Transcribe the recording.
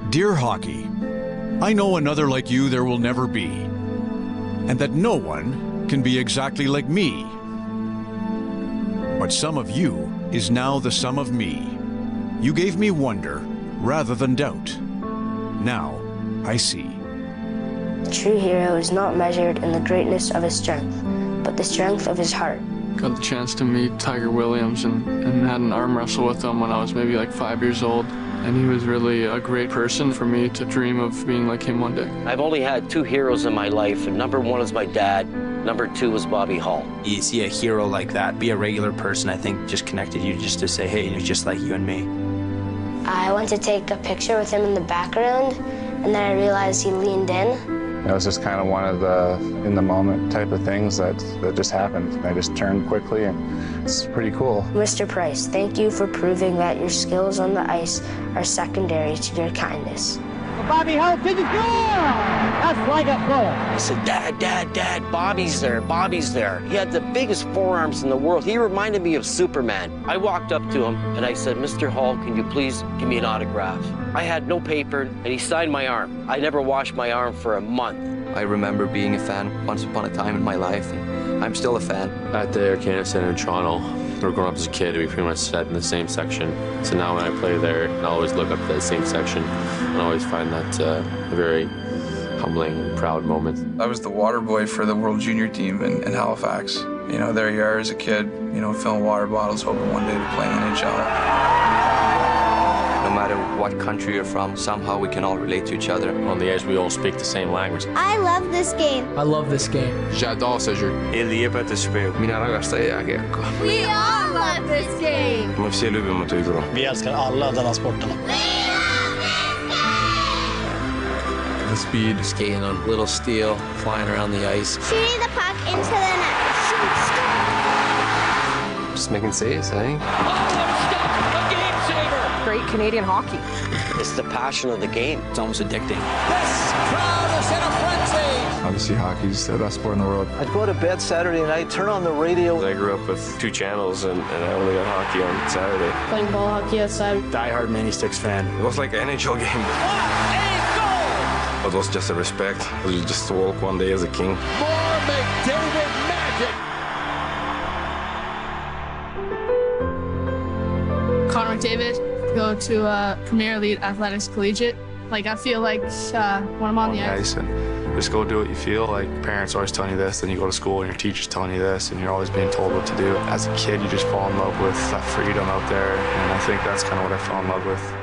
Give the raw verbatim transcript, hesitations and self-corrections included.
Dear Hockey, I know another like you there will never be, and that no one can be exactly like me. But some of you is now the sum of me. You gave me wonder rather than doubt. Now I see. A true hero is not measured in the greatness of his strength, but the strength of his heart. Got the chance to meet Tiger Williams and, and had an arm wrestle with him when I was maybe like five years old. And he was really a great person for me to dream of being like him one day. I've only had two heroes in my life, and number one is my dad. Number two was Bobby Hull. You see a hero like that, be a regular person, I think just connected you just to say, hey, he's just like you and me. I went to take a picture with him in the background, and then I realized he leaned in. It was just kind of one of the in-the-moment type of things that, that just happened. I just turned quickly, and it's pretty cool. Mister Price, thank you for proving that your skills on the ice are secondary to your kindness. Bobby Hull to the goal! That's like a goal. I said, Dad, Dad, Dad, Bobby's there, Bobby's there. He had the biggest forearms in the world. He reminded me of Superman. I walked up to him and I said, Mister Hull, can you please give me an autograph? I had no paper and he signed my arm. I never washed my arm for a month. I remember being a fan once upon a time in my life, and I'm still a fan. At the Air Canada Centre in Toronto, or growing up as a kid, we pretty much sat in the same section. So now when I play there, I always look up to that same section, and I always find that uh, a very humbling and proud moment. I was the water boy for the World Junior team in, in Halifax. You know, there you are as a kid, you know, filling water bottles, hoping one day to play in the N H L. No matter what country you're from, somehow we can all relate to each other. On the edge, we all speak the same language. I love this game. I love this game. J'adore ce jeu. El liepä spel. Minä rakastan jääkiekkoa. We all love this game. Mä ser lubimat uigro. Vi älskar alla denna sporterna. The speed, skating on little steel, flying around the ice. Shooting the puck into the net. Shoot, Just making saves, I think. Great Canadian hockey. It's the passion of the game. It's almost addicting. This crowd is in a frenzy. Obviously, hockey's the best sport in the world. I'd go to bed Saturday night, turn on the radio. I grew up with two channels, and, and I only got hockey on Saturday. Playing ball hockey outside. Die-hard Mini Sticks fan. It was like an N H L game. What a goal! It was just a respect. You just walk one day as a king. More McDavid magic. Connor McDavid, go to uh, Premier Elite Athletics Collegiate. Like, I feel like uh, when I'm on, on the ice. And just go do what you feel. Like, parents always telling you this, then you go to school and your teacher's telling you this, and you're always being told what to do. As a kid, you just fall in love with that freedom out there, and I think that's kind of what I fell in love with.